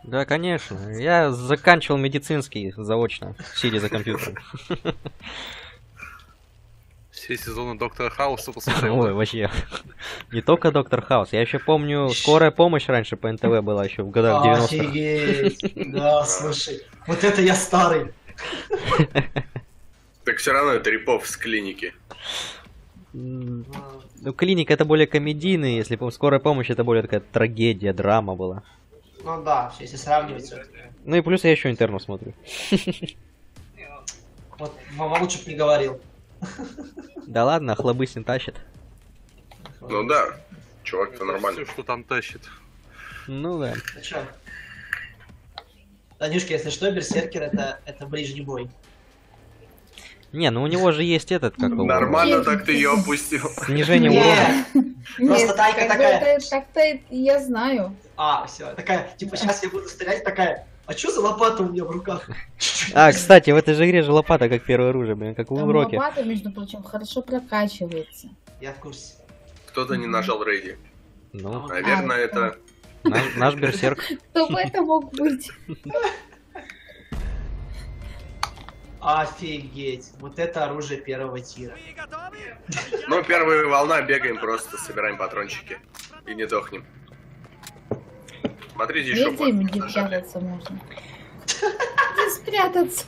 Да, конечно. Я заканчивал медицинский заочно, сидя за компьютером. Все сезоны Доктора Хауса посмотрел. Ой, вообще. Не только Доктор Хаус. Я еще помню, скорая помощь раньше по НТВ была еще в годах 90-х. Офигеть. Да, слушай. Вот это я старый. Так все равно это рипов с клиники. Ну, клиника это более комедийный, если скорая помощь это более такая трагедия, драма была. Ну да, если сравнивать все-таки. Ну и плюс я еще интернов смотрю. Вот мама лучше бы не говорил. Да ладно, Хлобыстин тащит. Ну да, чувак-то нормально. Все, что там тащит. Ну да. Ну чё? Танюшка, если что, берсеркер это ближний бой. Не, ну у него же есть этот, как его... Нормально так ты ее опустил. Снижение урона. Нет, просто Тайка как бы такая. Так-то я знаю. А, все, такая, типа, сейчас я буду стрелять, такая. А чё за лопата у меня в руках? А, кстати, в этой же игре же лопата как первое оружие, блин, как в Там уроке. лопата, между прочим, хорошо прокачивается. Я в курсе. Кто-то не нажал рейди. Ну, Наверное, это... наш берсерк. Кто бы это мог быть? Офигеть. Вот это оружие первого тира. Ну, первая волна, бегаем просто, собираем патрончики. И не дохнем. Смотрите, еще Видите, где спрятаться можно. Где спрятаться?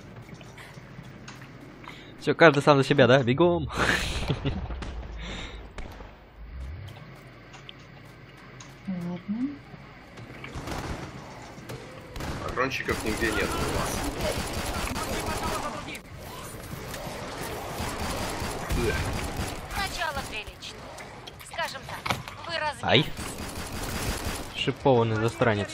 Все, каждый сам за себя, да? Бегом. Ладно. Патрончиков нигде нет у вас. Начало прилично. Скажем так, вы разве... Ай. Шипованный застранец.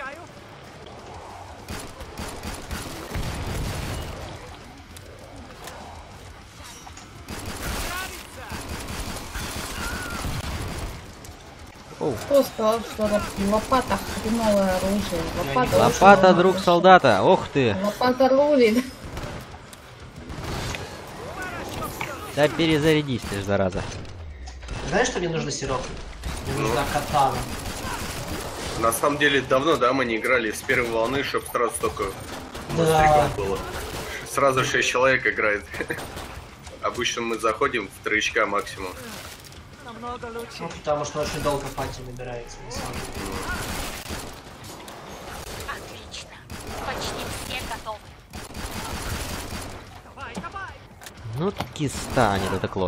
Оу. Кто сказал, что лопата хреновое оружие? Лопата, Лопата, лучше друг оружие. солдата. Ох ты. Лопата рулит. Да перезарядись ты ж, зараза. Знаешь, что мне нужно, Серег? Мне нужна катана. На самом деле, давно, да, мы не играли с первой волны, чтобы сразу столько Да. монстриков было. Сразу 6 человек играет. Обычно мы заходим в троечка максимум. Ну, потому что очень долго пати набирается, на самом деле. Отлично. Почти все готовы. Ну таки станет это Клод.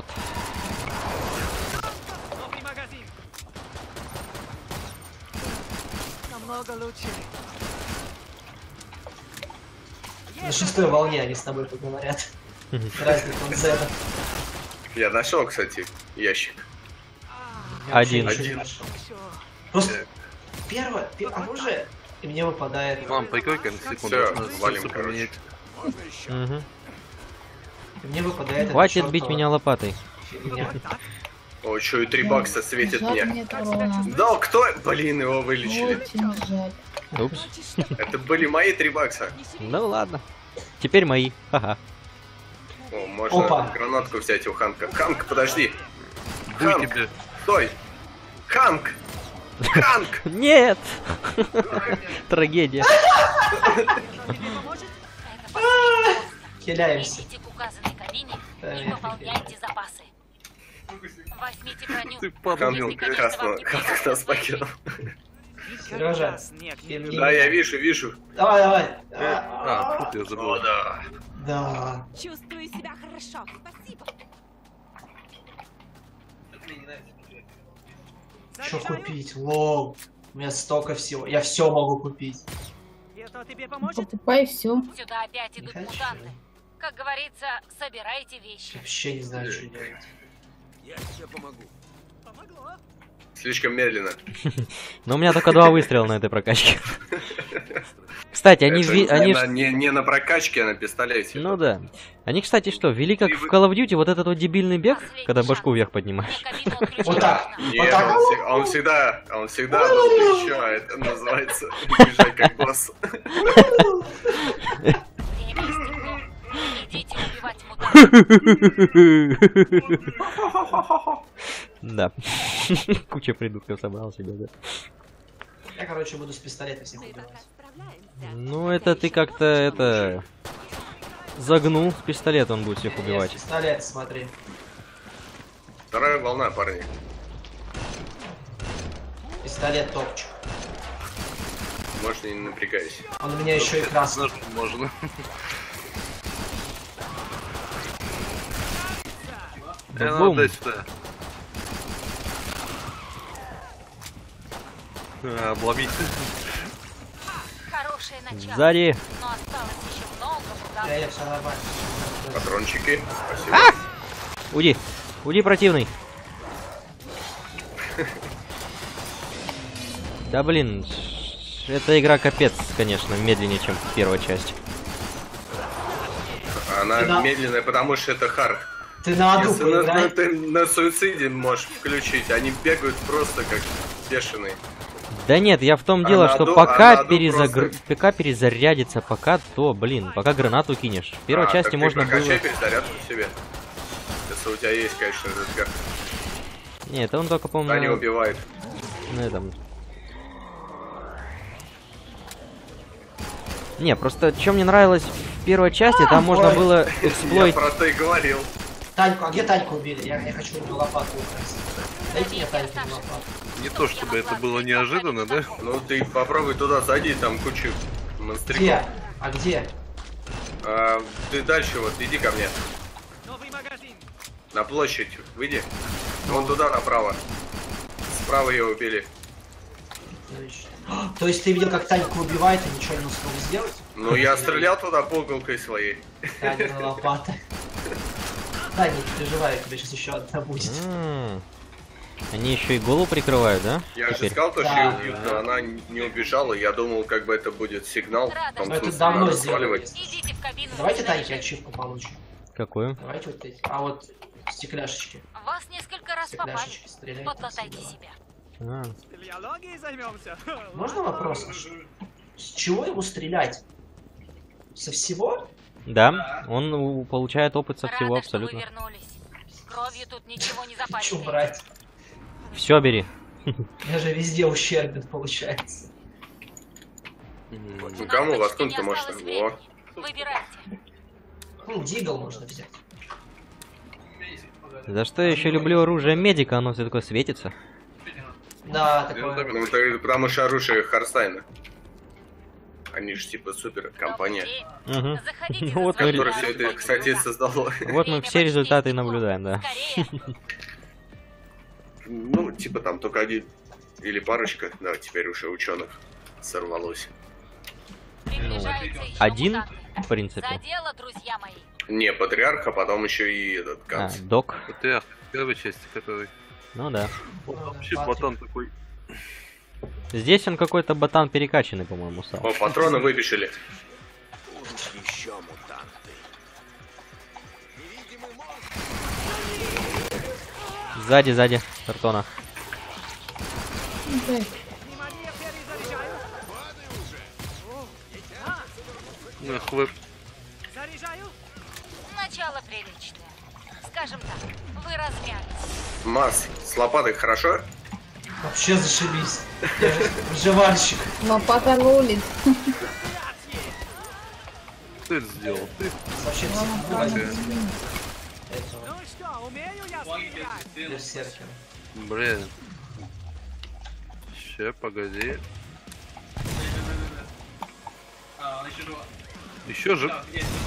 На шестой волне они с тобой поговорят. Разных концертов. Я нашел, кстати, ящик. Один. Просто первое оружие, и мне выпадает. Вам прикройка на секунду. Всё, надо валим, всё короче. поменять. Угу. И мне выпадает эта Хватит чёртова бить меня лопатой. фигня. О, что и 3 бакса светит Жаль, мне. нет урона. Да, кто? Блин, его вылечили. Очень жаль. Упс. Это были мои 3 бакса. Ну ладно. Теперь мои. Ха-ха. О, можно Опа. гранатку взять у Ханка. Ханк, подожди. Буй Ханк, тебе. стой. Ханк! Ханк! Нет! Трагедия. Хиляемся. Идите к указанной кабине Да, и я пополняйте запасы. Возьмите броню. Ты падал. Если, Ханк, конечно, красного. вам не Ханк придется нас покинул. Сережа. Да, я вижу. Давай, давай. А, тут я О, забыл. да. Да. Чувствую себя хорошо. Спасибо. Что купить? Лол. У меня столько всего. Я все могу купить. Покупай все. Сюда опять Не идут хочу. мутанты. Как говорится, собирайте вещи. Вообще не знаю, что делать. Слишком медленно. Но у меня только 2 выстрела на этой прокачке. Кстати, они Это не на прокачке, а на пистолете. Ну да. Они, кстати, что, ввели как в Call of Duty вот этот вот дебильный бег, когда башку вверх поднимаешь. Мне кабину отключить Вот так. нужно. Нет, так. он всегда был еще, это называется бежать как босс. Время истекло. Идите убивать мутантов. Да. Куча придурков собрал себе, да. Я, короче, буду с пистолета всех убивать. Ну, это ты как-то, это... Загнул. С пистолета он будет всех Есть убивать. пистолет, смотри. Вторая волна, парни. Пистолет топчик. Можно не напрягайся. Он у меня еще и красный. Можно. Бум. Дай сюда. Обломить. Хорошее начало. Сзади. Но осталось еще много куда. Я все нормально. Патрончики. Спасибо. Уйди. Уйди, противный. Да блин. Эта игра капец, конечно, медленнее, чем первая часть. Она Да. медленная, потому что это хард. Ты на аду Если поиграй. ты на суициде можешь включить, они бегают просто как бешеные. Да нет, я в том А дело, на что аду- пока, а на аду просто- пока перезарядится, пока то, блин, пока гранату кинешь. В первой части так можно ты прокачай было... перезарядку себе. Если у тебя есть, конечно, этот гард. Нет, это он только, Они по-моему, убивают. на этом... Не, просто что мне нравилось в первой части, там можно ой. было Я эксплойт... про это и говорил. Таньку, а где Таньку убили? Я хочу на лопатку украсть. Дайте мне Таньку на лопатку. Не то чтобы это было неожиданно, да? Ну ты попробуй туда зайди, там кучу монстриков. Где? А где? Ты дальше вот, иди ко мне. На площадь, выйди. Вон туда направо. Справа ее убили. То есть ты видел, как Таньку убивает и ничего не успел сделать? Ну я стрелял туда пугалкой своей. Таня на лопаты. Да, не переживай, у тебя сейчас еще одна будет. Они еще и голову прикрывают, да? Я же Теперь? сказал, то, что Да. ее убьют, но она не убежала. Я думал, как бы это будет сигнал. В том Ну, это смысле, давно надо сделали. сваливать. Идите в кабину. Давайте Таньке снаряжать. ачивку получим. Какую? Давайте вот эти. А вот стекляшечки. Вас несколько раз попали. Стекляшечки стреляйте. Подлатайте всегда. себя. А, Спелеологией займемся. Можно вопрос? С чего ему стрелять? Со всего? да, он получает опыт со всего Рада, что вы абсолютно. вернулись. Кровью тут ничего не Чё запачкаете. брать? Все бери. Я же везде ущербен, получается. У Ну нас кому почти воткнуть-то не можно? осталось Во. времени. Выбирайте. Ну, дигл можно взять. За что я еще люблю оружие медика, оно все такое светится. Да, такое. Ну, это потому что оружие Харстайна. Они же типа супер компания, Угу. Заходите Ну вот за мы- свой которая все это, кстати, создала. Вот мы все результаты и наблюдаем, да. Скорее. Ну, типа там только один или парочка, да, теперь уже ученых сорвалось. Приближается еще Один, мутанты. в принципе. За дело, друзья мои. Не, патриарх, а потом еще и этот А, Ганс. док. ПТР, в первой части, который... Ну да. Вообще ботан такой... Здесь он какой-то ботан перекачанный, по-моему, стал. О, патроны выбежали. Сзади, картона. Дай. Ну, хлэп. Заряжаю. Начало приличное. Скажем так, вы размялись. Масс, с лопатой хорошо? Вообще зашибись. Я же выживальщик. Лопата рулит. Кто это сделал? Ты? Вообще Лопата. психология. Ну что, умею я стрелять? Берсеркер. Блин. Ща, погоди. Еще же.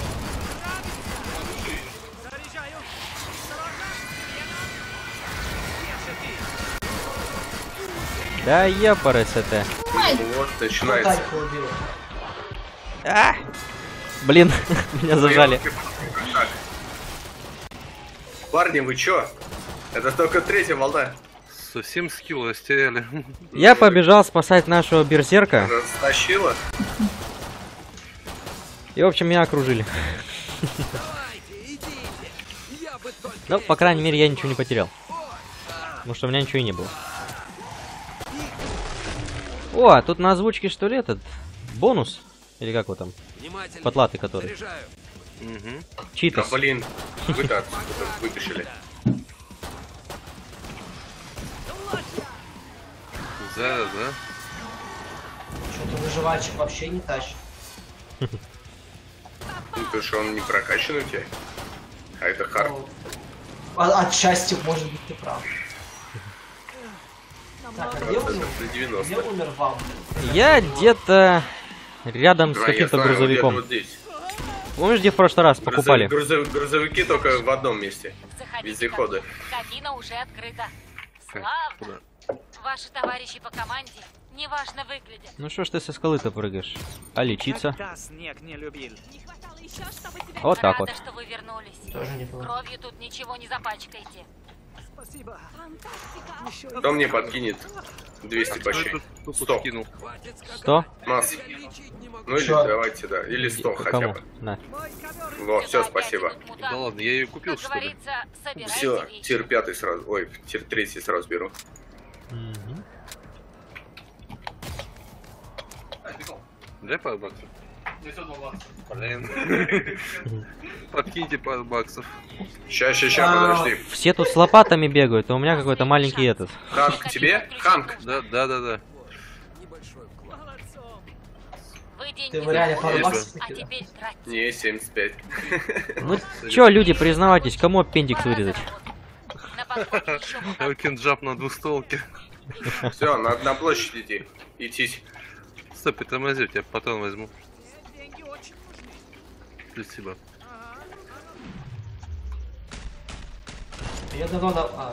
Заряжаю. Да ёпарас это. Вот, Кто начинается. Таньку убил? А! Блин, меня зажали. Так. Парни, вы чё? Это только третья волна. Совсем скилл растеряли. Я побежал спасать нашего берсерка, Растащила. и, в общем, меня окружили. Ну, по крайней мере, я ничего не потерял. Потому что у меня ничего и не было. О, а тут на озвучке, что ли, этот бонус? Или как его там? Потлаты, который. Угу. Да Читас. блин, вы-то отсюда выбежали. Зараз, да? Что-то выживальщик вообще не тащит. Ну, потому что он не прокачан у тебя. А это хард. Ну, отчасти, может быть, ты прав. Так, а где умер? Процентов на Где 90. умер вам? Я где-то рядом с Да, я каким-то знаю, грузовиком. вот здесь. Помнишь, где в прошлый раз покупали? Грузовики только в одном месте. Заходите Вездеходы. ко мне. Кабина уже открыта. Куда? Славно. Ваши товарищи по команде неважно выглядят. Ну что ж ты со скалы-то прыгаешь? А лечиться? Когда снег не любил. Вот так вот. Рада, что вы вернулись. Тоже не было. Кровью тут ничего не запачкаете. Спасибо. Кто мне подкинет 200 почти? 100. Кинул. 100? Нас. Ну или Чё? давайте, да. Или 100 хотя Кому? бы. На. Во, все, Опять спасибо. этот мутант. Да ладно, я ее купил, Как что ли? говорится, собирайте Все, вещи. тир 5 сразу. Ой, тир 3 сразу беру. Мгм. Дай пару баксов. Блин. Подкиньте пару баксов. Ща, А, подожди. Все тут с лопатами бегают, а у меня какой-то маленький этот. Ханк, тебе? Ханк. Да. Вы деньги Ты в реале пару Есть баксов а накидал? теперь тратьте. Не, 75. Ну чё, люди, признавайтесь, кому аппендикс вырезать? На подходе еще мутант. Кинджап на двустолке. Все, надо на площадь идти. Идти. Стой, притормози, я тебя патрон возьму. Деньги очень нужны. Спасибо. Я давно на... А,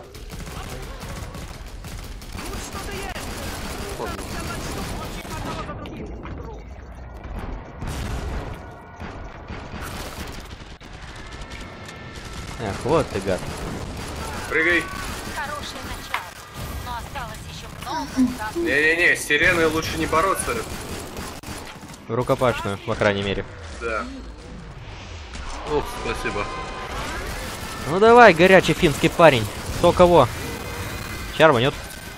Тут что-то есть. Ладно. Эх, вот ты гад. Прыгай. Хорошее начало. Но осталось еще много мутантов. Не-не-не, с сиреной лучше не бороться. Рукопашную, по крайней мере. Да. Ох, спасибо. Ну давай, горячий финский парень. Кто кого? Чар рванет.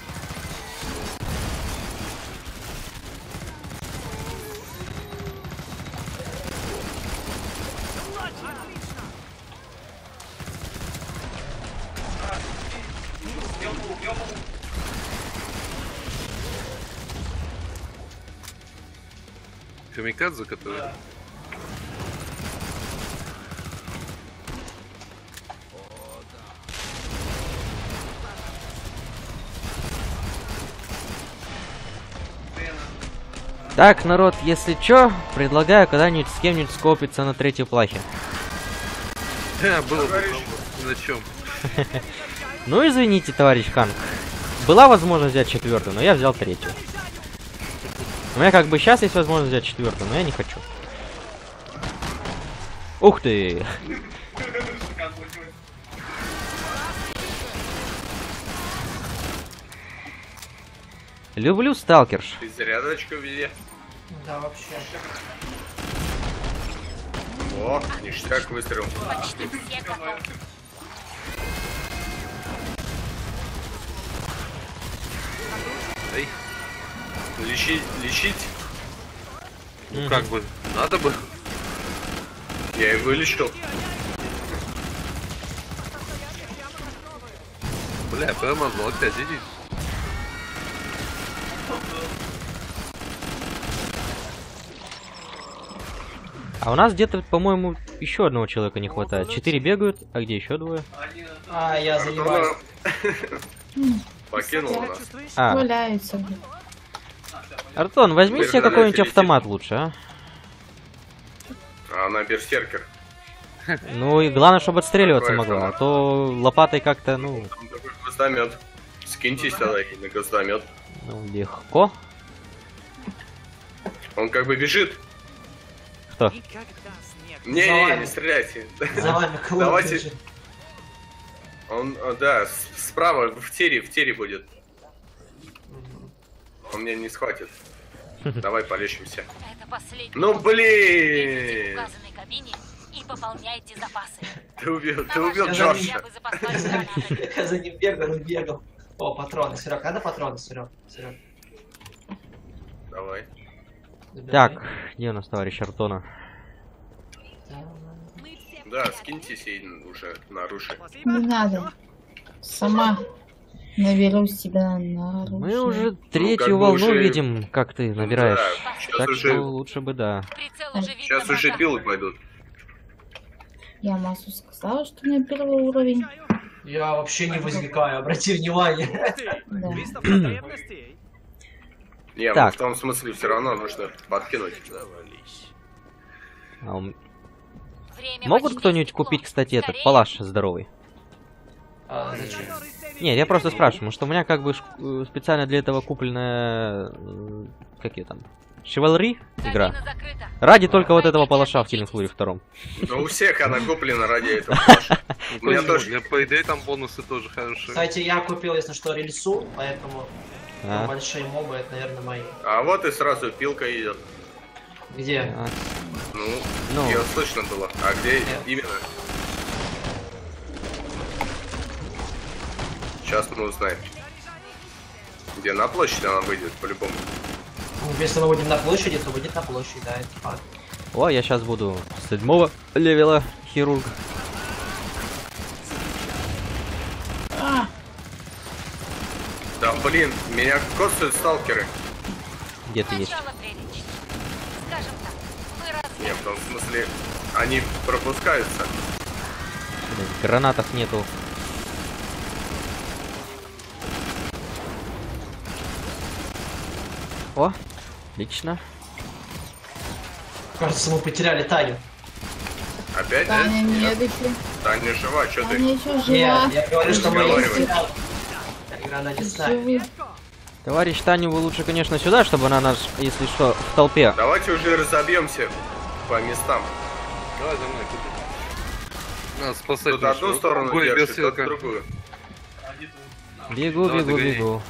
Камикадзе, который... Так, народ, если чё, предлагаю когда-нибудь с кем-нибудь скопиться на третьей плахе. Было бы на чем. Ну извините, товарищ Ханк. Была возможность взять четвертую, но я взял третью. У меня как бы сейчас есть возможность взять четвертую, но я не хочу. Ух ты! Люблю сталкерш. Ты зарядочку вези. да, вообще. О, ништяк выстрел. Почти все готовы. Эй, Лечить? ну как бы, надо бы. Я и вылечил. Бля, промазал опять, иди. А у нас где-то, по-моему, еще одного человека не хватает. 4 бегают, а где еще двое? А, я занимаюсь. Покинул нас. А, Валяется. Артон, возьми себе Наверное, какой-нибудь летит. автомат лучше, а? А она берсеркер. Ну и главное, чтобы отстреливаться Какой могла, а автомат? то лопатой как-то, ну, Он такой гвоздомет. Скиньтесь тогда и на гвоздомет. легко. Он как бы бежит. Кто? Никогда снег. Не, За не, вами. не стреляйте. За вами колонн Давайте. бежит. Он, да, справа в тире будет. Он меня не схватит. Давай полечимся. Это последний. Ну опыт. Бегите в блин! указанной кабине и пополняйте запасы. Ты убил На вашем Джорджа. хотя бы запасной гранаты. Я за ним бегал и бегал. О, патроны. Серег, надо патроны, Серег? Серег. Давай. Так, где у нас товарищ Артона? Да, скиньтесь и уже наруши. Спасибо. Не надо. Сама. Наберу себя на оружие. Мы уже как третью бы волну уже- видим, как ты набираешь. Да, сейчас Так уже, что лучше бы да. Прицел уже видно. сейчас уже пока. пилы пойдут. Я массу сказала, что у меня первый уровень. Я вообще не возникаю, обрати внимание. Да. Выставка потребностей. Не, Так. в том смысле все равно нужно подкинуть. А Время могут почти кто-нибудь истекло. купить, кстати, этот Скорее. палаш здоровый? А, зачем? Нет, я просто спрашиваю, потому что у меня как бы специально для этого купленная... Как ее там? Chivalry игра. Кабина закрыта. Ради только вот этого палаша в Killing Floor 2. Но у всех она куплена ради этого. У меня Почему? тоже. Для по идее там бонусы тоже хорошие. Кстати, я купил, если что, рельсу, поэтому А, большие мобы, это, наверное, мои. А вот и сразу пилка идет. Где? а, Ну, Ну. ее слышно было. А где Нет. именно? Сейчас мы узнаем. Где на площади она выйдет, по-любому. Ну, если мы будем на площади, то будет на площади, да, это факт. О, я сейчас буду с 7-го левела хирург. Да блин, меня косают сталкеры. Где ты есть? Начало прилично. Скажем так, вы раз Не, в том смысле, они пропускаются. Блин, гранатов нету. О, отлично. Кажется, мы потеряли Таню. Опять? Таня, Нет? нет еще. Таня жива, что ты? Таня еще жива. Нет, я говорю, что мы ее Разговаривай. потеряли. Игра на дистанции. Живы. Товарищ Таню, вы лучше, конечно, сюда, чтобы она нас, если что, в толпе. Давайте уже разобьемся по местам. Давай за мной, куда? Надо спасать Тут одну нашу сторону Ой, держит, тут бессилка. другую. Бегу, Давай, бегу, догоняй. бегу.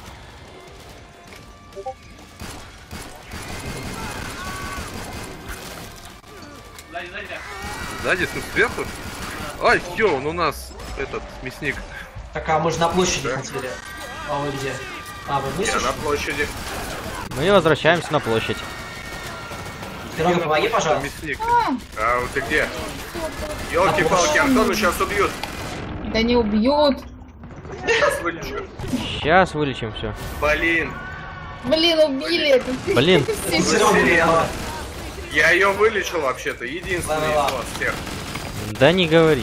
Сзади, тут сверху? Ай, ё, он у нас, этот, мясник. Так, а мы же на площади Да. хотели. А вы где? А, вы Я вниз? на площади. Мы возвращаемся на площадь. Серега, помоги, пожалуйста. Мясник. А вот ты где? Ёлки-палки, Антону сейчас убьют. Да не убьют. Сейчас вылечу. Сейчас вылечим все. Блин, Блин, убили это. Блин. Серега, я ее вылечил вообще-то. Единственный из Ла-ла-ла. вас всех. Да не говори.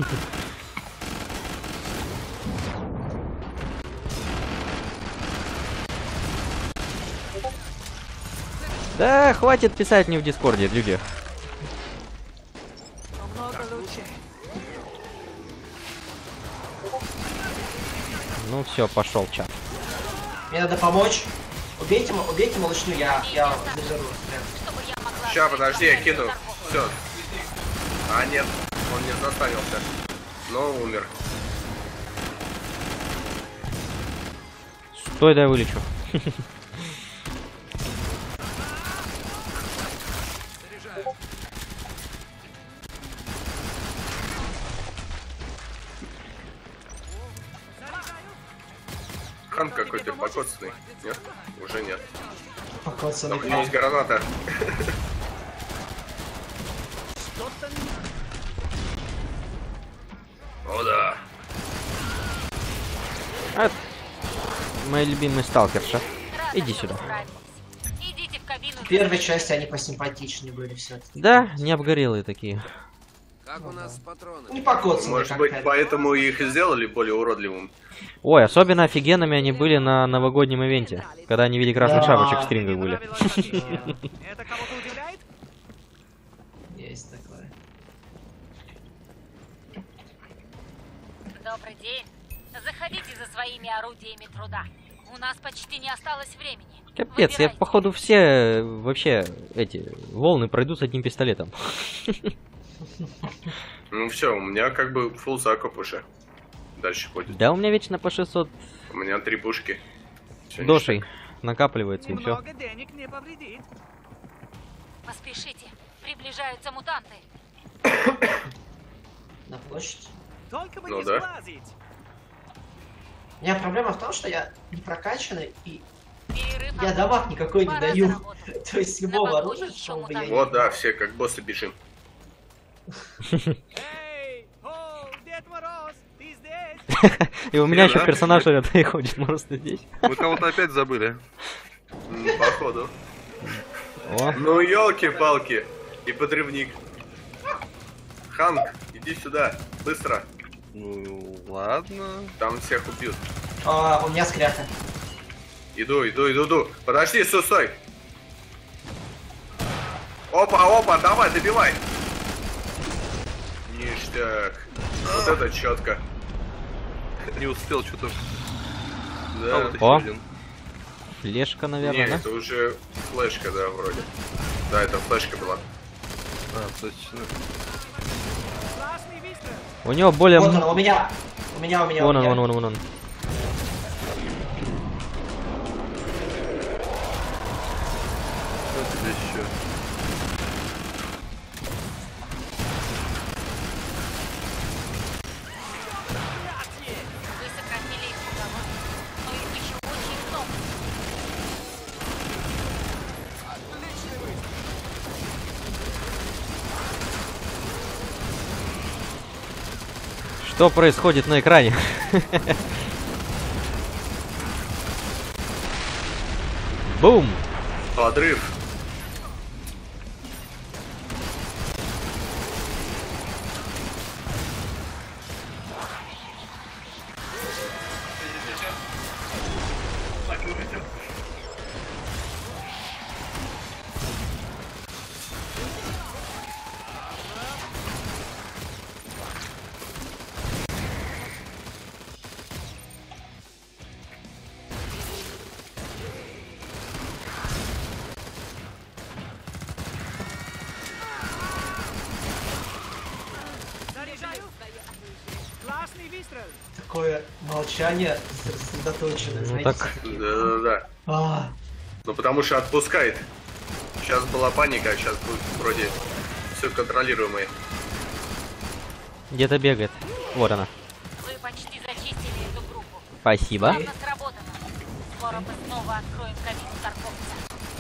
Да, хватит писать мне в Дискорде, люди. Намного лучше. Ну все, пошел чат. мне надо помочь. Убейте малышню, я заберу. Прям. чтобы я могла... Ща, подожди, я кину. торговлю. Все. А нет, он не заставился. Но умер. Стой, дай вылечу. Хан какой-то покоцанный. Нет? Уже нет. Покоцанный Там есть хам. граната. О да. А, моя любимая сталкерша. Рада, Иди что сюда. вы справились. Идите в кабину. В первой части они посимпатичнее были все-таки. Да, не обгорелые такие. Как у нас с патронами? Не покоцанные, Может как быть, это. поэтому их и сделали более уродливым. Ой, особенно офигенными они были на новогоднем ивенте, когда они в виде красных Да. шапочек в стрингах были. Правила вождения. Это кого-то удивляет? Есть такое. Добрый день. Заходите за своими орудиями труда. У нас почти не осталось времени. Капец, я Выбирайте. походу все вообще эти волны пройду с одним пистолетом. Ну все, у меня как бы фулл закуп уже. Дальше будет. Да у меня вечно по 600 У меня 3 пушки. Всё, дошей накапливается и все. Немного денег не повредит. Поспешите. Приближаются мутанты. На площадь. Только бы Ну не да. сглазить. У меня проблема в том, что я не прокачанный, и Перерыв я окончен. дамаг никакой не Пора даю. за работу. То есть На любого боку оружия, еще что бы я мутанты. ни Вот, да, все как боссы бежим. Эй, о, Дед Мороз, ты здесь? И у меня Да? еще персонаж этот и ходит просто здесь. Мы кого-то опять забыли. Походу. О, Ну елки-палки. И подрывник. Ханк, иди сюда. Быстро. Ну, ладно. Там всех убьют. У меня скряха. Иду. Подожди, стой. Опа, давай, добивай. Ништяк. Вот это четко. Не успел что-то. Да. А вот еще О. один. флешка, Не, наверное, да? это уже флешка, да, вроде. Да, это флешка была. А, точно. Классный выстрел. У него более... Вот он, у меня. У меня. Вон он. Что тебе еще? Вы сократили их руководство, но их еще очень много. Что происходит на экране? Бум! Подрыв. Заряжаю. Классный выстрел. Такое молчание сосредоточенное, Ну знаете. так, Да. А, Ну потому что отпускает. Сейчас была паника, а сейчас будет вроде все контролируемое. где-то бегает. Вот она. Вы почти зачистили эту группу. Спасибо. Плавно сработано. Скоро мы снова откроем кабину торговца.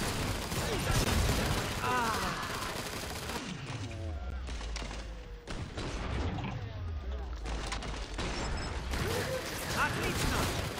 Отлично.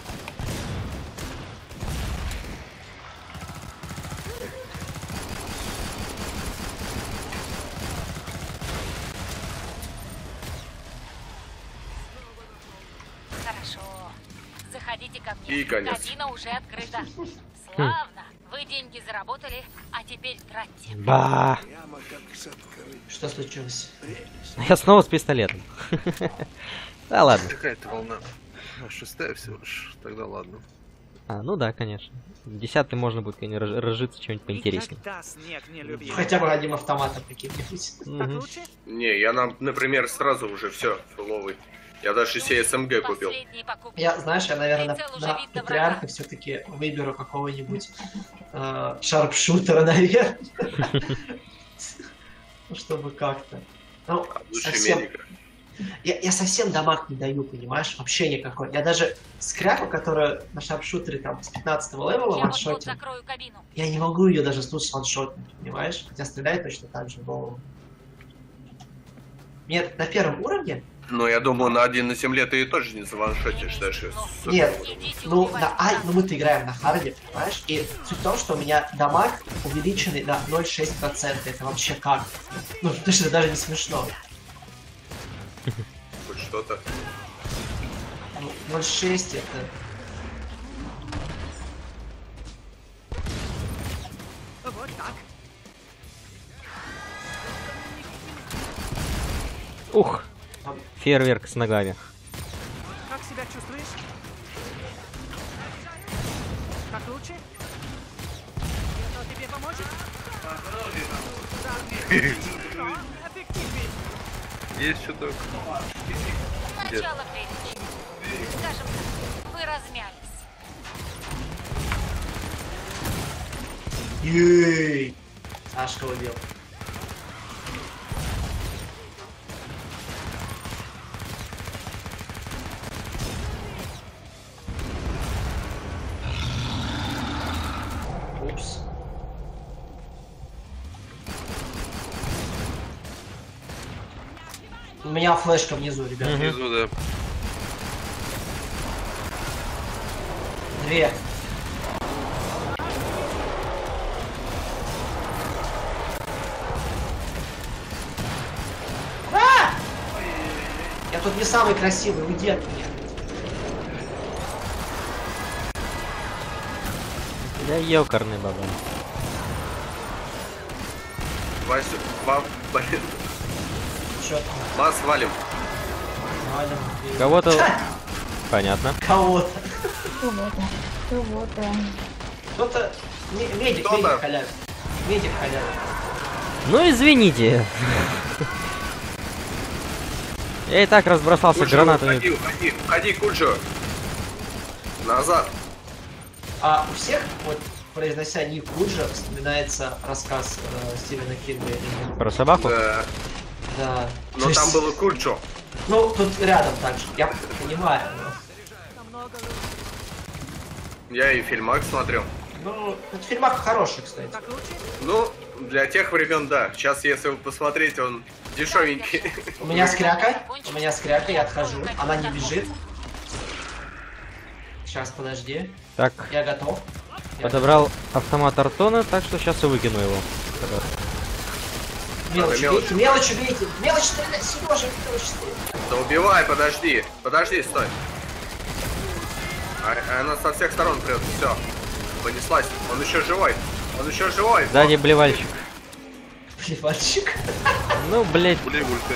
Хорошо. Заходите ко мне. И конец. Кабина уже открыта. Славно. Вы деньги заработали, а теперь тратьте. Ба! что случилось? Я снова с пистолетом. Да ладно. Какая-то волна. А, 6-я всего лишь. Тогда ладно. А, ну да, конечно. В 10-й можно будет, конечно, разжиться чем-нибудь поинтереснее. Никогда снег не любил. Хотя бы одним автоматом каким-нибудь. Так Мгм. лучше? Не, я, например, сразу уже все, фуловый. Я даже себе СМГ купил. Последние покупки. Я, знаешь, я, наверное, Прицел уже на видно патриарха все-таки выберу какого-нибудь шарпшутера, наверное. Ну, чтобы как-то. Ну, Лучше совсем... медика. Я совсем дамаг не даю, понимаешь? Вообще никакой. Я даже скряпу, которая на шарпшутере там с 15-го левела Я вот-вот ваншотит, закрою кабину. я не могу ее даже тут ваншотнуть, понимаешь? Хотя стреляет точно так же, но... Нет, на первом уровне... Но я думаю, на 1 на земле ты тоже не заваншотишь даже. с Нет, этого уровня. Идите ну, убивать на нас. ну мы-то играем на харде, понимаешь? И суть в том, что у меня дамаг увеличенный на 0,6%. Это вообще как? Ну, потому что это даже не смешно. Хоть что-то. Ну, 0,6 это... Вот так. Ух! Фейерверк с ногами. Как себя чувствуешь? Так лучше? Это тебе поможет? Эффективнее. Есть что-то. Начало приличия. Скажем так, вы размялись. Ей! Сашка убил. Упс. У меня флешка внизу, ребят. Мгм. Внизу, да. 2. А! Я тут не самый красивый, уйди от меня. Да ёкарный баба. Блин, Чё там? вас валим. Валим. Кого-то... Понятно. Кого-то. Кого-то. Кого-то. Кто-то... Медик, Кто-то. медик халявит. Медик халявит. Ну извините. Я и так разбросался Куджу, гранатами. уходи, Куджу. Назад. А у всех, вот, произнося ник Куджа, вспоминается рассказ Стивена Кинга или нет? Про собаку? Да. Да. Но То там есть, было Куджу. Ну, тут рядом так же. Я понимаю. Я и фильмак смотрел. Ну, этот фильмак хороший, кстати. Ну, для тех времен, да. Сейчас, если вы посмотрите, он дешевенький. У меня скряка. У меня скряка, я отхожу. Она не бежит. Сейчас, подожди. Так, Я готов. подобрал автомат Артона, так что сейчас и выкину его. Мелочь Мелочь. убейте, мелочь убейте. Мелочь стреляй, Сережа, мелочь стреляй. Да убивай, подожди. Подожди, стой. Она со всех сторон прет. Все. Понеслась. Он еще живой. Он еще живой. Сзади блевальщик. Плевальщик. Ну, блять. Блевулька.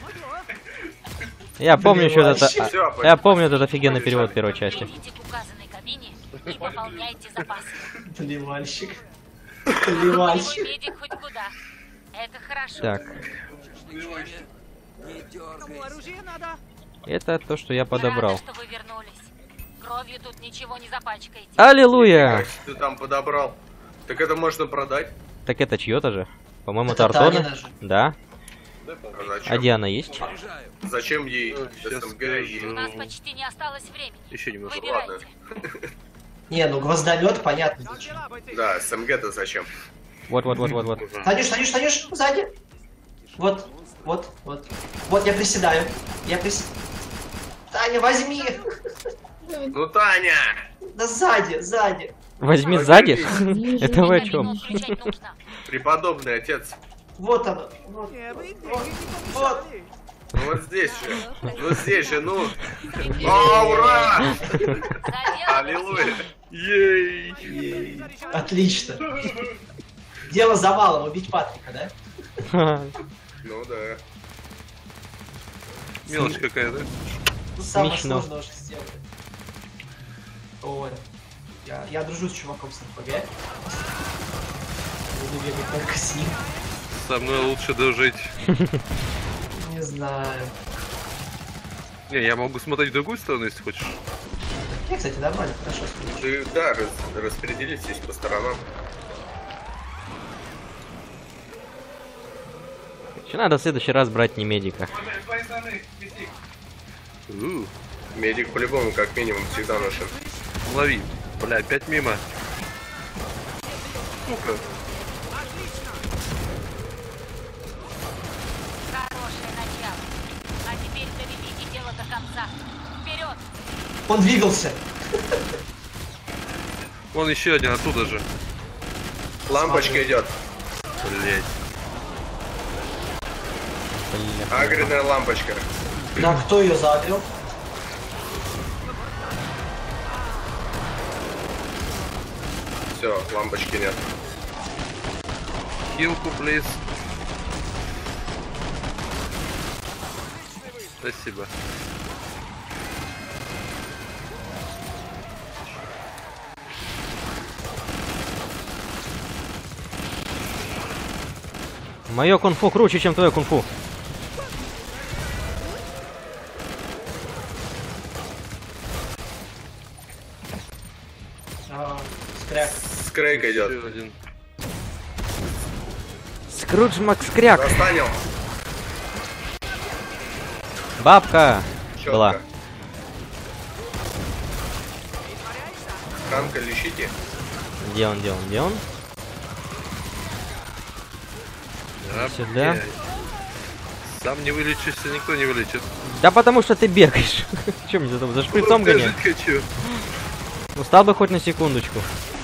Я помню еще этот... Блевальщик. Всё, Я помню этот офигенный перевод первой части. Идите к указанной кабине и пополняйте запасы. Плевальщик. Мой Плевальщик. медик хоть куда. Это хорошо. Так, Не Кому дергайся. оружие надо? это то, что я подобрал. Рада, что вы вернулись. Кровью тут ничего не запачкаете. Аллилуйя! Как ты там подобрал? Так это можно продать. Так это чье-то же? По-моему, это Это Артона. Танина же. Да. А зачем? А Диана есть? Заряжаю. Зачем ей Сейчас СМГ скажу. и... У нас почти не осталось времени. Еще немного. Выбирайте. Не, ну гвоздомет, понятно зачем. Дела бы ты. Да, СМГ-то зачем? Вот. Танюш, Танюш, Танюш, сзади. Вот, вот, вот. Вот я приседаю. Я Таня, возьми. Ну, Таня! Да сзади, сзади. Возьми сзади? Вижу, Это вы о вижу. чем? Минут включать нужно. Преподобный отец. Вот оно. Вот, Не, вы деньги вот, не вот. помешали. Ну вот здесь же. Ну здесь же, ну. О, ура! Аллилуйя! Ей! Отлично. Дело за малым, убить Патрика, да? Ну да. Мелочь какая-то. Ну, самое Смешно. сложное уже сделали. Ой. Я дружу с чуваком с РПГ. Буду бегать только с ним. Со мной лучше дружить. Не знаю. Не, я могу смотреть в другую сторону, если хочешь. Я, кстати, нормально, хорошо смотрю. Ты, да, распределитесь по сторонам. Еще надо в следующий раз брать не медика. Медик по-любому, как минимум, всегда нужен. Лови. Бля, опять мимо. Сука. Хорошее начало. А теперь доведите дело до конца. Вперед! Он двигался. Вон еще один оттуда же. Лампочка идет. Блять. Агренная лампочка. Да, кто ее загрел? Все, лампочки нет. Хилку, плиз. Спасибо. Мое кунг-фу круче, чем твое кунг-фу. Скряк. Скрейк идет. Еще один. Скрудж Макскряк. Застанил. Бабка Чётко. была. Ханка лечите. Где он? Да, Сюда. блядь. Сам не вылечишься, никто не вылечит. Да потому что ты бегаешь. Чем мне за шприцом Просто гонять? жить хочу. Устал бы хоть на секундочку.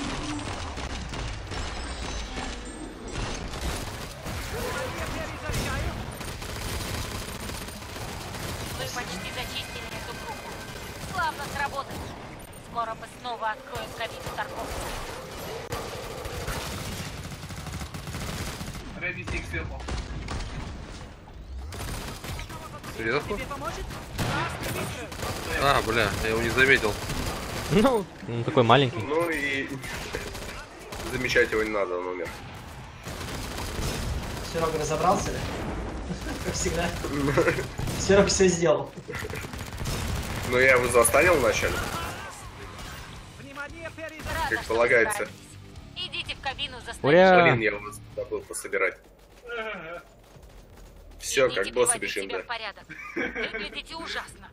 Вы почти зачистили эту группу. Славно сработали. Скоро мы снова откроем кабину торговца. Сверху? Тебе поможет? Красный выстрел. А, бля, я его не заметил. Ну, он такой маленький. Ну и... Замечать его не надо, он умер. Серега разобрался, да? Как всегда. Серега все сделал. Ну я его застанил вначале. Внимание, перезаряд. Рада, Как что полагается. вы справились. Идите в кабину за Ура! снаряжением. Блин, я его забыл пособирать. Все, Идите как боссы приводить бежим, себя да. в порядок. Выглядите ужасно.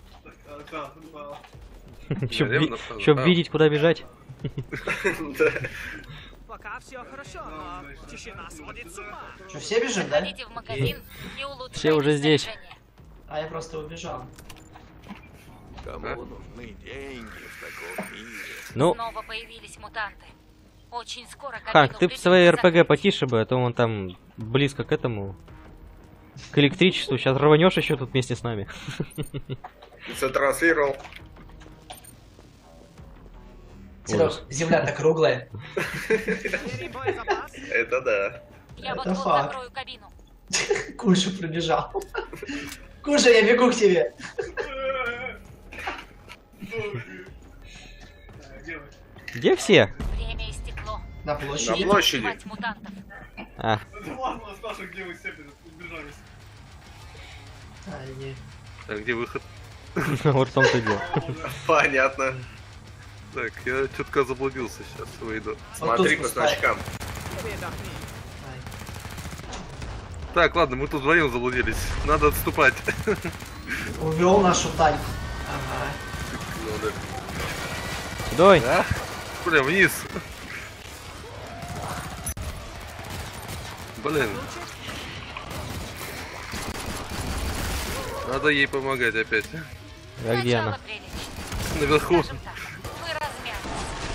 Чтоб видеть, куда бежать. Да. Пока все хорошо, но тишина сводит с ума. Что, все бежим, да? Заходите в магазин и улучшайте Все уже здесь. снаряжение. А я просто убежал. Кому нужны деньги в таком мире? Ну, Снова появились мутанты. Очень скоро Ханк, кабину ты в придется своей закрыть. РПГ потише бы, а то он там близко к этому. К электричеству. Сейчас рванешь еще тут вместе с нами. Затранслировал. Серег, земля-то круглая. Бери боезапас. Это да. Я Это вот-вот факт. закрою кабину. Куша пробежал. Куша, я бегу к тебе. Где все? Время истекло. На На площади. площади. Убивать мутантов. А, А, не. А где выход? вот в том-то дело. Понятно. Так, я чутка заблудился, сейчас выйду. Смотри по спускай. значкам. Передохни. Ай. Так, ладно, мы тут вдвоем заблудились. Надо отступать. Увел нашу Таньку. Ага. Ну да. Сюдой. А? Бля, вниз. Блин. Надо ей помогать опять. А где Начало она? приличное. Наверху. Скажем так, вы размялись.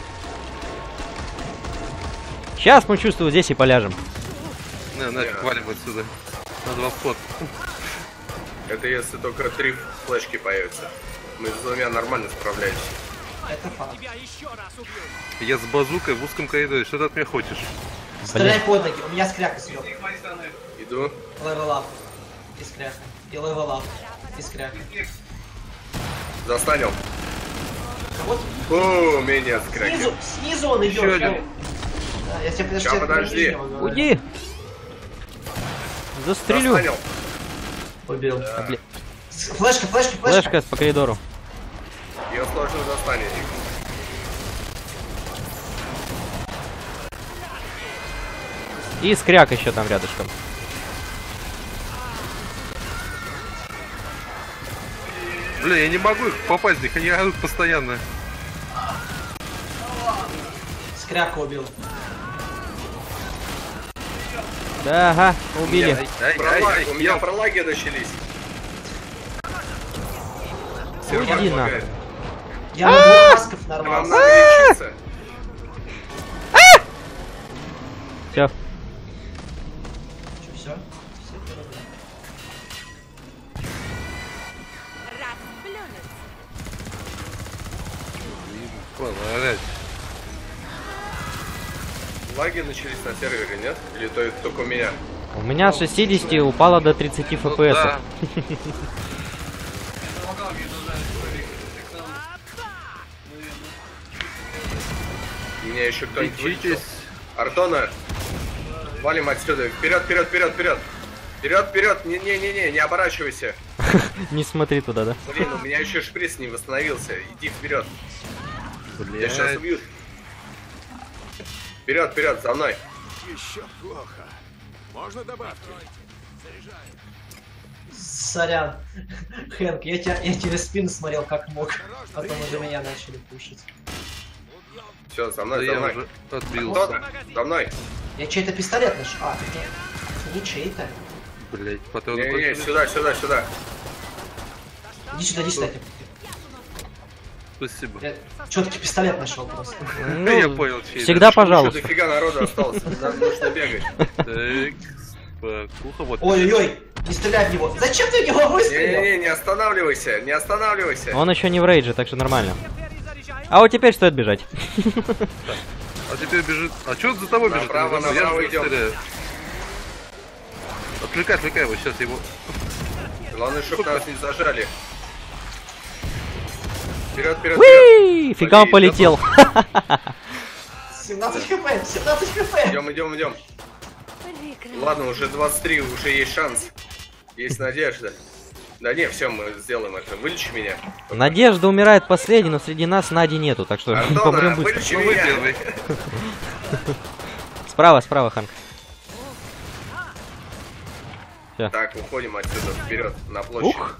Сейчас мы чувствую, здесь и поляжем. На, нафиг, валим отсюда. Надо во вход. Это если только 3 флешки появятся. Мы с двумя нормально справляемся. Это факт. Тебя еще раз убью. Я с базукой в узком коридоре. Что ты от меня хочешь? Стреляй под ноги. У меня скряка съел. Иду. Левел ап. И скряка. И левел ап. И скряка. Застанил. А вот О, меня скраки. снизу он идет. Еще один. Да, я тебе Ща, подожди. Уйди! Застрелю! Застанил. Убил. А, бля, Флешка, флешка, флешка. флешка по коридору. Ее сложно застанет. И скряк еще там рядышком. Бля, я не могу их попасть, их они орут постоянно. Скряка убил. Да, ага, убили. У меня пролаги начались. Уйди нахуй. Я на двух масков Нам нарвался. надо лечиться. Все. Все? Блядь. Лаги начались на сервере, нет? Или то это только у меня? У меня с 60 упало до 30 Ну FPS. да. Меня еще кто-нибудь Лечитесь. вылечил? Артона, валим отсюда. Вперед, вперед, вперед, вперед. Вперед, вперед. Не-не-не, не оборачивайся. Не смотри туда, да? Блин, у меня еще шприц не восстановился. Иди вперед. Я сейчас Блядь. убью. Вперед, вперед, за мной. Еще плохо. Можно добавки? Сорян. Хэнк, я тебе спину смотрел как мог. Потом уже меня начали пушить. Все, за Да мной, за я мной. уже отбился. Антона, за мной. Я чей-то пистолет нашел. А, это не чей-то. Блять, патроны Не-не-не, кончились. сюда, сюда, сюда. Иди сюда, иди сюда. Спасибо. Я четкий пистолет нашел просто. Я понял, чей Всегда Еще пожалуйста. дофига народа осталось. Нам нужно бегать. Так, спокуха, вот. Ой-ой-ой, не стреляй в него. Зачем ты в него выстрелил? Не-не-не, не останавливайся, не останавливайся. Он еще не в рейдже, так что нормально. А вот теперь стоит бежать. А теперь бежит. А что за тобой бежит? Направо, Я же направо не идем. стреляю. Отвлекай его, сейчас его. Главное, чтобы нас не зажали. Вперед, вперед, вперед. Уи! Фига он Победа. полетел. 17 хп, 17 хп. Идем. Ладно, уже 23, уже есть шанс. Есть надежда. Да не, все, мы сделаем это. Вылечи меня. Надежда умирает последней, но среди нас Нади нету, так что Антона, помрем быстро. вылечи Ну, вы меня. первый. Справа, Ханк. Так, уходим отсюда, вперед, на площадь. Ух!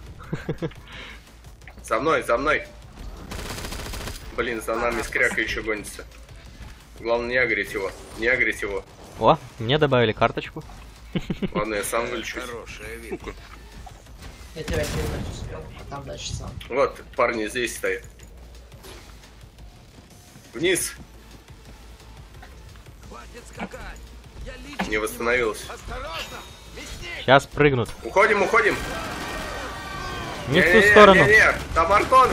За мной. Блин, за нами скряка еще гонится. Главное, не агрить его. О, мне добавили карточку. Ладно, я сам вылечусь. Хорошая вид. Я тебя не успел, а там дальше сам. Вот, парни здесь стоят. Вниз. Хватит скакать. Я лично Не восстановился. Осторожно! Мясник! Сейчас прыгнут. Уходим. Не в ту сторону. Не, там Артон.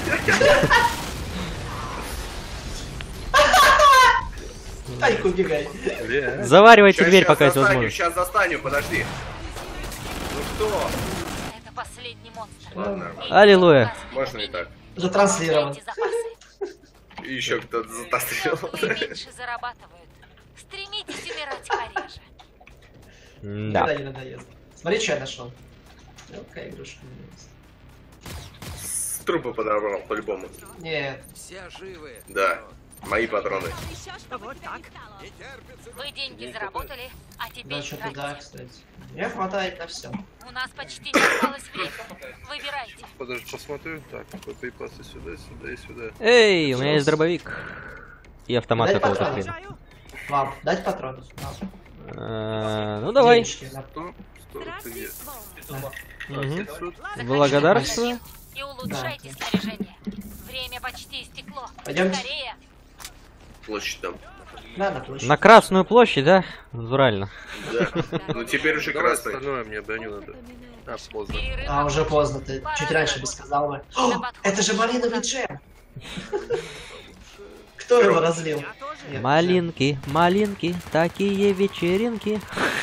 Тайку убегай. Бля. Заваривайте дверь, пока есть возможность. Сейчас застаню, подожди. Ну что? Это последний монстр. Ладно, Аллилуйя. можно и так. Затранслирован. Эти запасы. И еще кто-то затастрил. Взрослые меньше зарабатывают. Стремитесь умирать пореже. Да. Никогда не надоест. Смотри, что я нашел. Какая игрушка. С трупа подобрал, по-любому. Нет. Все живы. Да, мои патроны. Вот так. Не терпится. Вы деньги заработали, а теперь Да, что-то да, тратите. кстати. Мне хватает на все. У нас почти не осталось времени. Выбирайте. Подожди, посмотрю. Так, припасы сюда и сюда. Эй, у меня есть дробовик. И автомат Дай какого-то патроны. хрена. Вам дать патронов? Ну давай. Денежки на- 100, ты где? Мгм. 500. Благодарствую. И улучшайте снаряжение. Время почти истекло. Пойдемте. Скорее. Площадь там. На площадь. На Красную площадь, да? Натурально. Да. Ну теперь уже Давай красный. остальное, мне броню надо. А, поздно. Перерыв А, уже окончен. поздно, ты чуть раньше бы сказал бы. О, это же малиновый джем! Кто его разлил? Я тоже. Нет, Малинки, малинки, такие вечеринки.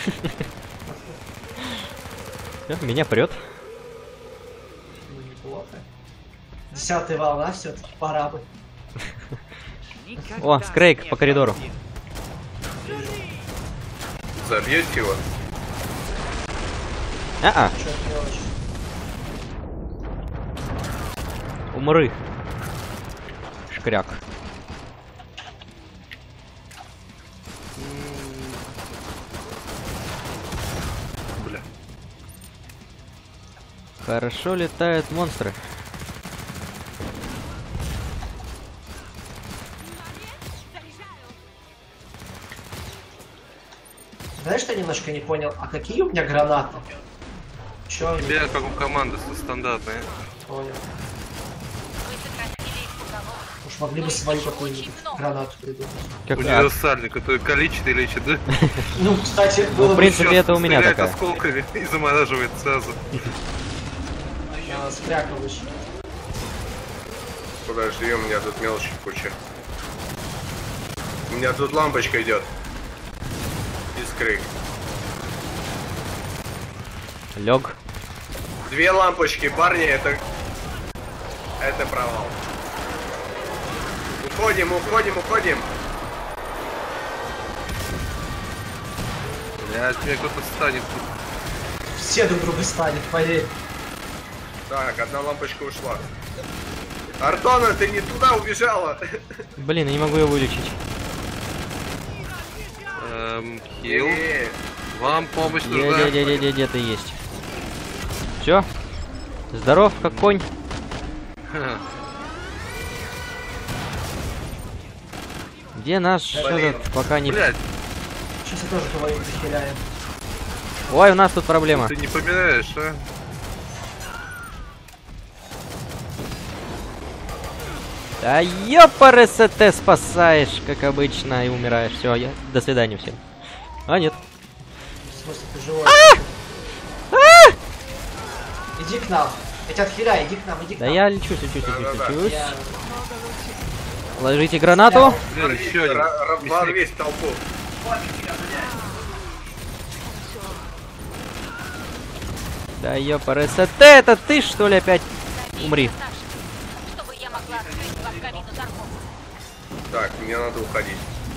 Всё, меня прет. ну, неплохо. 10-я волна все-таки, пора бы. О, Скрейк по коридору. Забьете его? А-а, Чё не очень. умры. Шкряк. Бля. Хорошо летают монстры. Знаешь, что я немножко не понял? А какие у меня гранаты? Чё они? Бля, как у команды стандартные. Понял. Вы сократили их уголовно. Уж могли бы свою какую-нибудь гранату придумать. Как... Универсальный, который калечит и лечит, да? Ну, кстати, Ну, было в бы принципе, Чёрт, это у меня стреляет такая. осколками и замораживает сразу. скряка выше. Подожди, у меня тут мелочи куча. У меня тут лампочка идет. Искры. Лег. 2 лампочки, парни, это провал. Уходим. Блядь, меня кто-то станет тут. Все друг друга станет, поверь. Так, 1 лампочка ушла. Артона, ты не туда убежала. Блин, я не могу ее вылечить. Хил. Вам помощь нужна. Где ты есть? Все. Здоров, как конь. Ха. Где наш этот, пока не... Блядь, Сейчас я тоже кого-нибудь захиляю. Ой, у нас тут проблема. ты не помираешь, а? Да ёпарс, ты спасаешь, как обычно, и умираешь. Все, до свидания всем. А, нет. В смысле, ты живой? Иди к нам. Я тебя отхиляю, иди к нам, иди к Да нам. я лечусь. Я- Ложите гранату. Блин, еще один. Ворвись в толпу. Да ёпарс, это ты что ли опять? Умри. Чтобы я могла открыть вам кабину торговца. Так, мне надо уходить.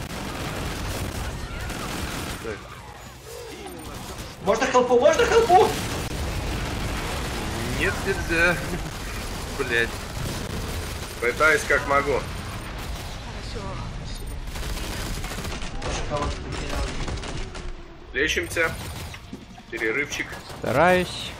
Можно хелпу, можно хелпу! Нет, нельзя. Блять. Пытаюсь как могу. Тоже кого-то потерял. Лечимся. Перерывчик. Стараюсь.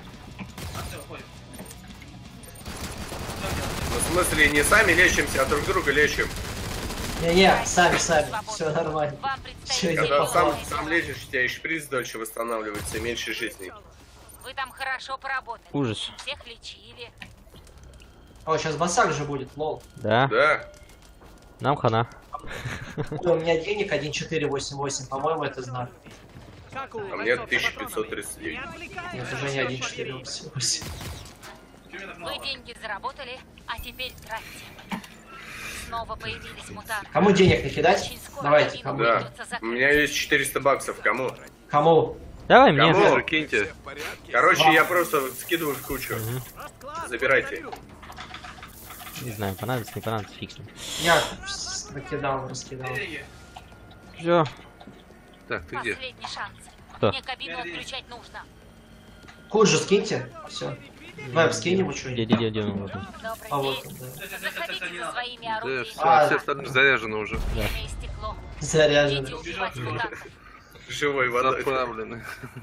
Ну, в смысле, не сами лечимся, а друг друга лечим. Не-не, сами, все нормально. Вам Всё, предстоит иди, Когда похуй. сам лечишь, у тебя и шприц дольше восстанавливается, и меньше жизней. Вы там хорошо поработали. Ужас. Всех лечили. О, сейчас басак же будет, лол. Да, Да? нам хана. Ой, у меня денег 1488, по-моему, это знак. Какую? А мне 1539. Не отвлекай. Нет, уже не 1488. Вы деньги заработали, а теперь тратьте. Снова появились мутанты. Кому денег накидать? Очень скоро Давайте, кабину кому? Да. придется У закрыть. меня есть 400 баксов. Кому? Кому? Давай мне. Кому? Тоже киньте. Короче, я просто скидываю в кучу. Расклад. Забирайте. Не знаю, понадобится, не понадобится, фиг с ним. Я раскидал. Все. Так, ты где? Последний шанс. Кто? Мне кабину отключать нужно. Куджу скиньте. Все. Веб, скинь ему что-нибудь. Где он вот тут? Добрый А вот день. он, да. Заходите за своими Да, орудиями. все остальные заряжены уже. Время и стекло. Заряжен. Идите убивать мутантов. Живой водой. Заправлены.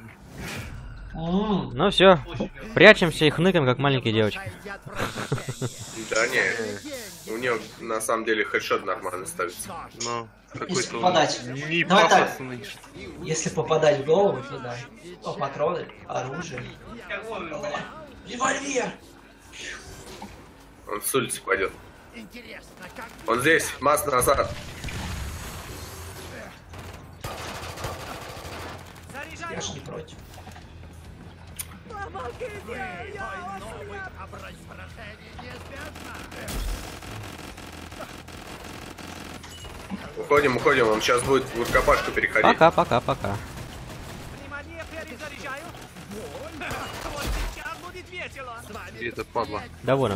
Ну все, прячемся и хныкаем, как маленькие девочки. Да не. У нее на самом деле хедшот нормально ставится. Но Если какой-то попадать. он не Давай так. пафосный. Если попадать в голову, то да. О, патроны, оружие. Револьвер! Он с улицы пойдет. Он здесь, масс назад. Я ж не против. Уходим, он сейчас будет в рукопашку переходить. Пока. Внимание, перезаряжаю. Вот сейчас будет весело. Где это падла? Доволен.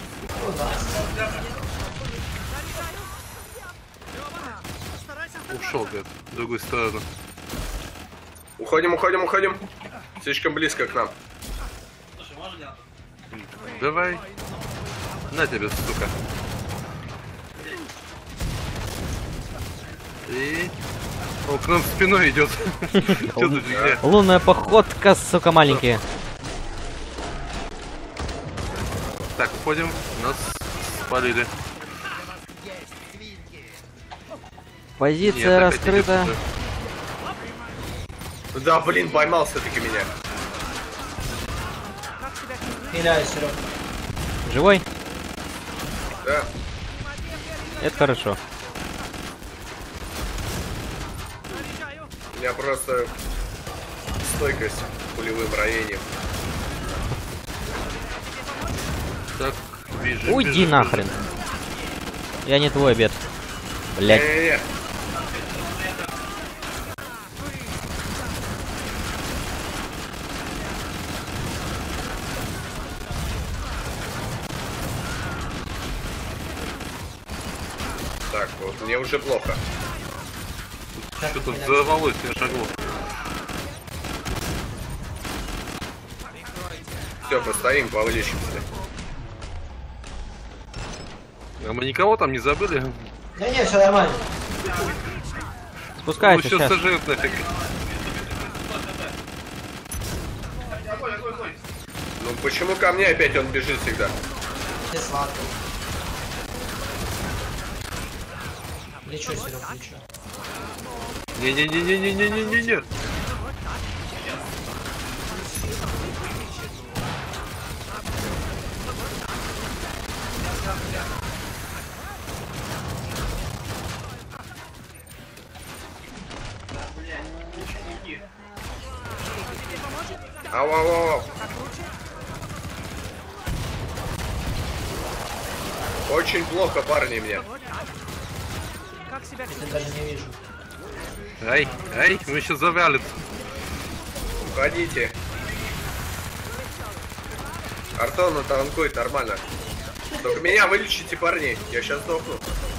Ушел, говорит, в другую сторону. Уходим. Слишком близко к нам. Давай. На тебе, сука. И... О, к нам спиной идет. Что за фигня? Лунная походка, сука, маленькие. Так, уходим. Нас спалили. Позиция Нет, опять раскрыта. идет сюда. Да, блин, поймал все-таки меня. Стреляю, Серега. Живой? Да. Это хорошо. У меня просто стойкость к пулевым ранениям. Так, бежим. Уйди бежим, нахрен. Я не твой обед. Блять. Не-не-не. Так, вот мне уже плохо. Что тут взорвалось, я шагнул. Все, постоим, повылечимся. А мы никого там не забыли? Не-не, все нормально. Ну Спускайся все сейчас. сожрет нафиг. Ну почему ко мне опять он бежит всегда? Все сладко. Лечу, Серега, лечу. Не-не-не-не-не-не-не-не. Ау, ау, ау. Очень плохо, парни, мне. Как себя Я даже не вижу. Ай, ай, мы еще завалит. Уходите. Артон танкует нормально. Только меня вылечите, парни. Я сейчас сдохну.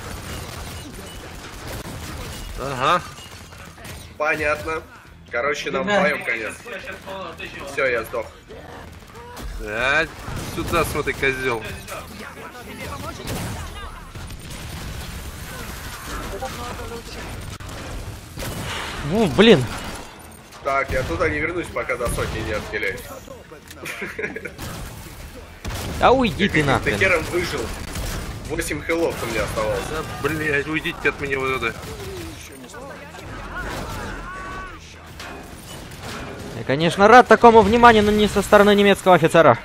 Ага. Понятно. Короче, нам вдвоем конец. Все, я сдох. А, сюда смотри, козел. Блин. Так, я туда не вернусь, пока до сотни не отхиляюсь. А уйди ты Ты нахрен. хером выжил. 8 хилов у меня оставалось. Да, блядь, уйдите от меня вот это. Я, конечно, рад такому вниманию, но не со стороны немецкого офицера.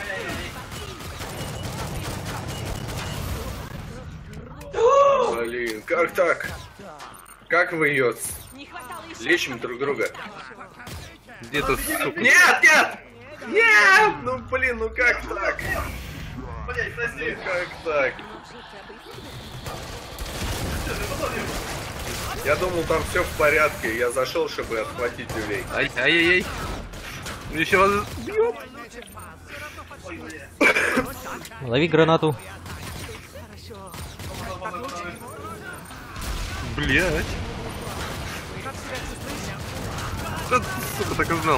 Блин, как так? Как вы ее лечим друг друга? Где-то, сука. Нет, нет! Нет! Ну блин, ну как так? Ну как так? Я думал, там все в порядке. Я зашел, чтобы отхватить люлей. Ай, ай-яй-яй. Еще раз бьет. Лови гранату. Блядь. Да, сука, так и знал.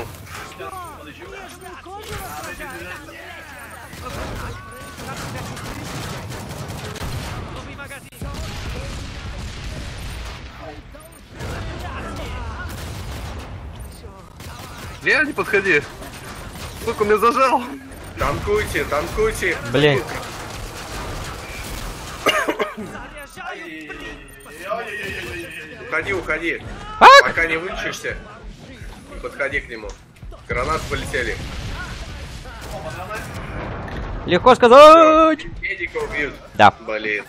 Не подходи. Сука, меня зажал. Танкуйте, танкуйте. Блин. Уходи, уходи. Фак! Пока не вылечишься, не подходи к нему. Гранаты полетели. Легко сказать. Медика убьют. Да. Блин.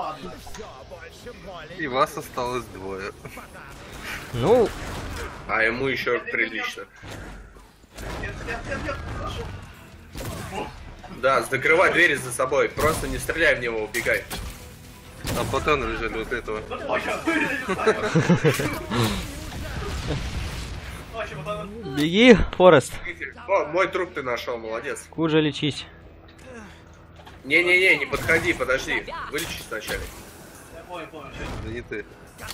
И вас осталось двое. Ну, А ему еще прилично. Да, закрывай двери за собой. Просто не стреляй в него, убегай. А патроны лежали вот этого. беги, Форест. О, мой труп ты нашел, молодец. Хуже лечись. Не-не-не, не подходи, подожди. Вылечись вначале. Да не ты.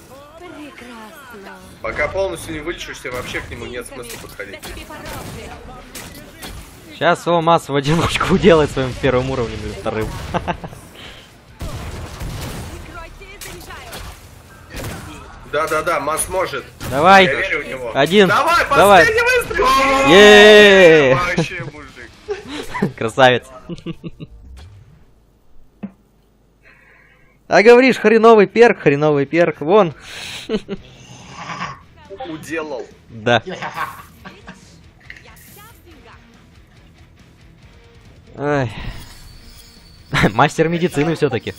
Пока полностью не вылечишься, вообще к нему нет смысла подходить. Сейчас его Масс в одиночку уделает своим первым уровнем или вторым. Да-да-да, Масс может. Давай. Я верю в него. Один. Давай, Давай. последний выстрел! Е-е-е! Вообще, мужик. Красавец. А говоришь, хреновый перк, вон. Уделал. Да. Ай. Мастер медицины все-таки.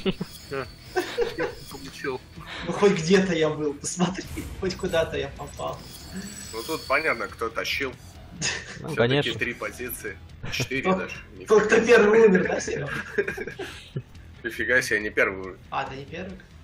Получил. Ну хоть где-то я был, посмотри, хоть куда-то я попал. Ну тут понятно, кто тащил. Ну, Всё-таки конечно. 3 позиции. 4 даже. Тот, кто первый умер, да, Серёг? Нифига себе, не первый. А, да не первый?